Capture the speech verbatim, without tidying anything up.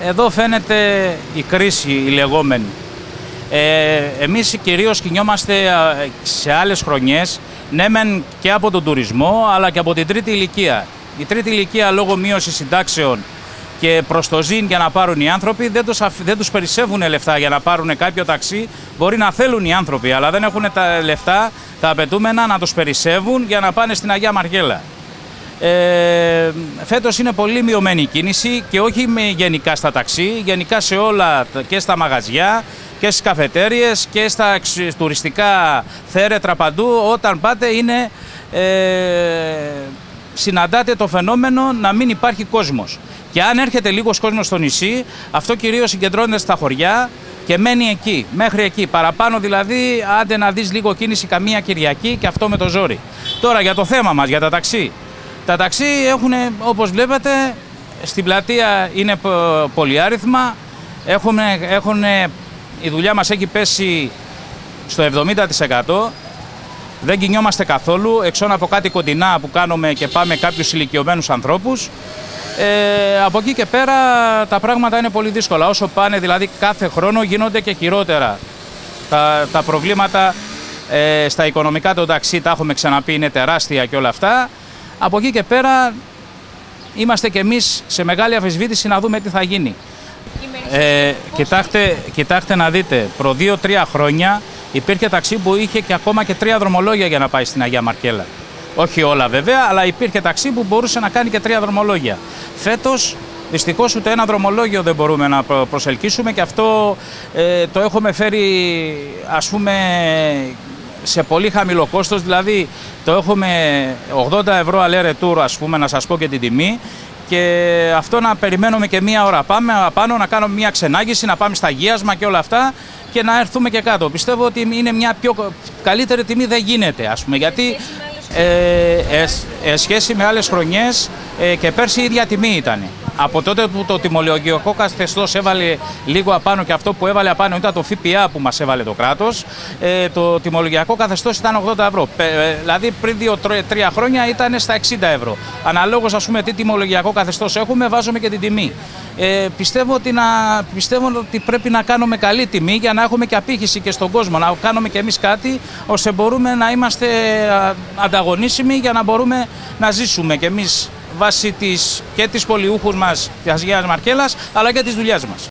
εδώ φαίνεται η κρίση, η λεγόμενη. Ε, εμείς κυρίως κινιόμαστε σε άλλες χρονιές, ναι μεν και από τον τουρισμό, αλλά και από την τρίτη ηλικία. Η τρίτη ηλικία λόγω μείωσης συντάξεων και προς το ζήν για να πάρουν οι άνθρωποι, δεν τους, δεν τους περισσεύουν λεφτά για να πάρουν κάποιο ταξί. Μπορεί να θέλουν οι άνθρωποι, αλλά δεν έχουν τα λεφτά, τα απαιτούμενα να τους περισσεύουν για να πάνε στην Αγία Μαργέλα. Ε, φέτος είναι πολύ μειωμένη η κίνηση και όχι με γενικά στα ταξί, γενικά σε όλα και στα μαγαζιά και στις καφετέριες και στα τουριστικά θέρετρα παντού. Όταν πάτε είναι, ε, συναντάτε το φαινόμενο να μην υπάρχει κόσμος. Και αν έρχεται λίγος κόσμος στο νησί, αυτό κυρίως συγκεντρώνεται στα χωριά και μένει εκεί, μέχρι εκεί. Παραπάνω δηλαδή, άντε να δεις λίγο κίνηση καμία Κυριακή και αυτό με το ζόρι. Τώρα για το θέμα μας, για τα ταξί. Τα ταξί έχουν, όπως βλέπετε, στην πλατεία είναι πολυάριθμα. Έχουν, έχουν, η δουλειά μας έχει πέσει στο εβδομήντα τοις εκατό. Δεν κινιόμαστε καθόλου, εξών από κάτι κοντινά που κάνουμε και πάμε κάποιους ηλικιωμένους ανθρώπους. Ε, από εκεί και πέρα τα πράγματα είναι πολύ δύσκολα. Όσο πάνε δηλαδή κάθε χρόνο γίνονται και χειρότερα. Τα, τα προβλήματα ε, στα οικονομικά των ταξί, τα έχουμε ξαναπεί, είναι τεράστια και όλα αυτά. Από εκεί και πέρα είμαστε και εμείς σε μεγάλη αμφισβήτηση να δούμε τι θα γίνει. Ε, κοιτάξτε, κοιτάξτε να δείτε, προ δύο τρία χρόνια υπήρχε ταξί που είχε και ακόμα και τρία δρομολόγια για να πάει στην Αγία Μαρκέλα. Όχι όλα βέβαια, αλλά υπήρχε ταξί που μπορούσε να κάνει και τρία δρομολόγια. Φέτος, δυστυχώς, ούτε ένα δρομολόγιο δεν μπορούμε να προσελκύσουμε και αυτό ε, το έχουμε φέρει, ας πούμε, σε πολύ χαμηλό κόστος. Δηλαδή, το έχουμε ογδόντα ευρώ aller retour, ας πούμε, να σας πω και την τιμή. Και αυτό να περιμένουμε και μία ώρα πάμε πάνω, να κάνουμε μία ξενάγηση, να πάμε στα γίασμα και όλα αυτά και να έρθουμε και κάτω. Πιστεύω ότι είναι μια πιο καλύτερη τιμή, δεν γίνεται, ας πούμε, γιατί ε, ε, ε, σχέση με άλλες χρονιές ε, και πέρσι η ίδια τιμή ήταν. Από τότε που το τιμολογιακό καθεστώς έβαλε λίγο απάνω και αυτό που έβαλε απάνω ήταν το ΦΠΑ που μας έβαλε το κράτος, ε, το τιμολογιακό καθεστώς ήταν ογδόντα ευρώ. Ε, δηλαδή πριν δύο τρία χρόνια ήταν στα εξήντα ευρώ. Αναλόγως, ας πούμε, τι τιμολογιακό καθεστώς έχουμε, βάζουμε και την τιμή. Ε, πιστεύω, ότι να, πιστεύω ότι πρέπει να κάνουμε καλή τιμή για να έχουμε και απήχηση και στον κόσμο, να κάνουμε και εμείς κάτι ώστε μπορούμε να είμαστε ανταγωνίσιμοι για να μπορούμε να ζήσουμε και εμείς βάσει της, και της πολιούχους μας της Αγίας Μαρκέλας αλλά και της δουλειάς μας.